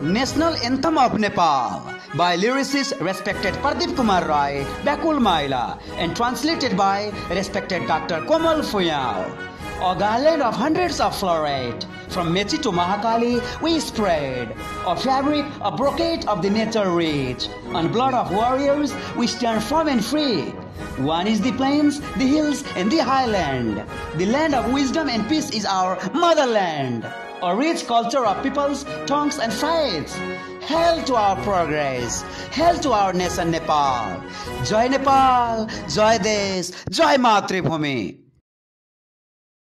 National Anthem of Nepal by lyricist respected Pradeep Kumar Rai, Bakul Maila, and translated by respected Dr. Komal Fuyao. A garland of hundreds of floweret, from Mechi to Mahakali, we spread a fabric, a brocade of the nature rich. On blood of warriors, we stand firm and free. One is the plains, the hills, and the highland. The land of wisdom and peace is our motherland. A rich culture of peoples, tongues, and faiths. Hail to our progress. Hail to our nation Nepal. Jai Nepal, Jai Desh, Jai Matribhumi.